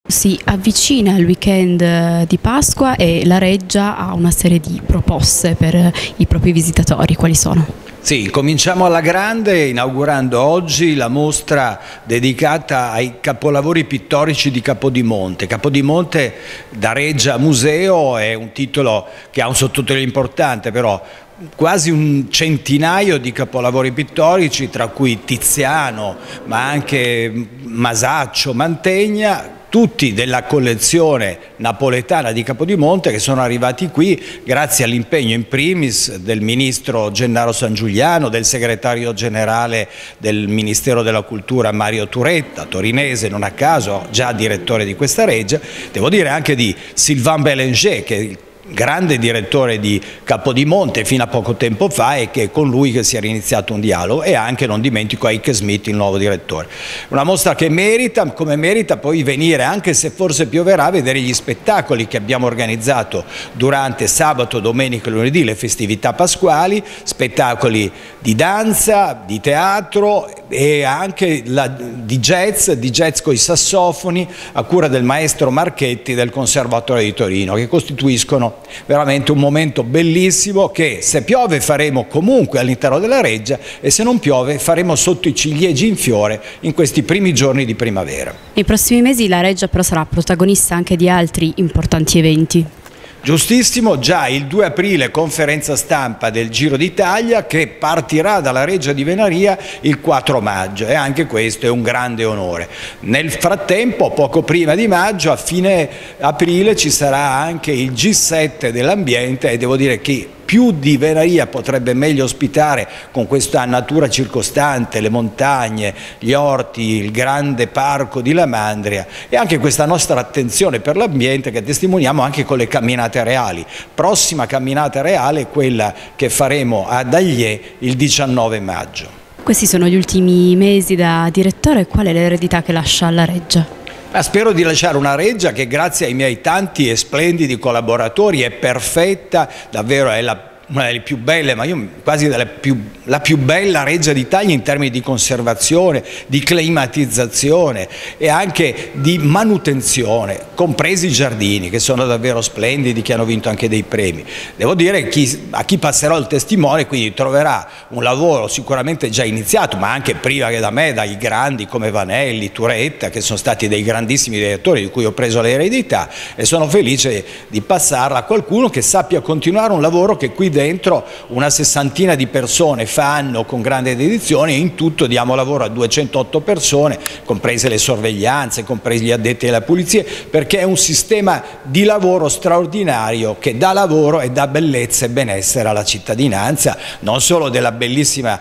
Si avvicina il weekend di Pasqua e la Reggia ha una serie di proposte per i propri visitatori. Quali sono? Sì, cominciamo alla grande inaugurando oggi la mostra dedicata ai capolavori pittorici di Capodimonte. Capodimonte da Reggia Museo è un titolo che ha un sottotitolo importante, però quasi un centinaio di capolavori pittorici, tra cui Tiziano, ma anche Masaccio, Mantegna, tutti della collezione napoletana di Capodimonte, che sono arrivati qui grazie all'impegno in primis del ministro Gennaro Sangiuliano, del segretario generale del Ministero della Cultura Mario Turetta, torinese non a caso, già direttore di questa reggia, devo dire anche di Sylvain Bélanger, che è il grande direttore di Capodimonte fino a poco tempo fa, e che è con lui che si era iniziato un dialogo, e anche, non dimentico, Heike Smith, il nuovo direttore. Una mostra che merita, come merita poi venire, anche se forse pioverà, a vedere gli spettacoli che abbiamo organizzato durante sabato, domenica e lunedì, le festività pasquali, spettacoli di danza, di teatro e anche di jazz con i sassofoni a cura del maestro Marchetti del Conservatorio di Torino, che costituiscono veramente un momento bellissimo che, se piove, faremo comunque all'interno della Reggia, e se non piove faremo sotto i ciliegi in fiore in questi primi giorni di primavera. Nei prossimi mesi la Reggia però sarà protagonista anche di altri importanti eventi. Giustissimo, già il 2 aprile conferenza stampa del Giro d'Italia, che partirà dalla Reggia di Venaria il 4 maggio, e anche questo è un grande onore. Nel frattempo, poco prima di maggio, a fine aprile, ci sarà anche il G7 dell'ambiente, e devo dire che più di Venaria potrebbe meglio ospitare, con questa natura circostante, le montagne, gli orti, il grande parco di Lamandria, e anche questa nostra attenzione per l'ambiente che testimoniamo anche con le camminate reali. Prossima camminata reale è quella che faremo ad Agliè il 19 maggio. Questi sono gli ultimi mesi da direttore. Qual è l'eredità che lascia alla Reggia? Spero di lasciare una Reggia che, grazie ai miei tanti e splendidi collaboratori, è perfetta, davvero è una delle più belle, ma io quasi la più bella Reggia d'Italia in termini di conservazione, di climatizzazione e anche di manutenzione, compresi i giardini, che sono davvero splendidi, che hanno vinto anche dei premi. Devo dire, a chi passerò il testimone, quindi troverà un lavoro sicuramente già iniziato, ma anche prima che da me, dai grandi come Vanelli, Turetta, che sono stati dei grandissimi direttori di cui ho preso l'eredità, e sono felice di passarla a qualcuno che sappia continuare un lavoro che qui dentro una sessantina di persone fanno con grande dedizione, e in tutto diamo lavoro a 208 persone, comprese le sorveglianze, compresi gli addetti alla pulizia, perché è un sistema di lavoro straordinario che dà lavoro e dà bellezza e benessere alla cittadinanza, non solo della bellissima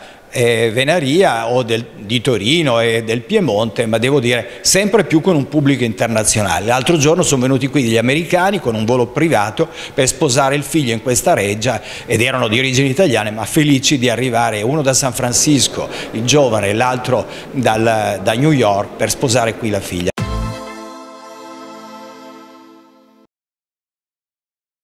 Venaria o di Torino e del Piemonte, ma devo dire sempre più con un pubblico internazionale. L'altro giorno sono venuti qui degli americani con un volo privato per sposare il figlio in questa reggia, ed erano di origini italiane, ma felici di arrivare, uno da San Francisco, il giovane, e l'altro da New York, per sposare qui la figlia.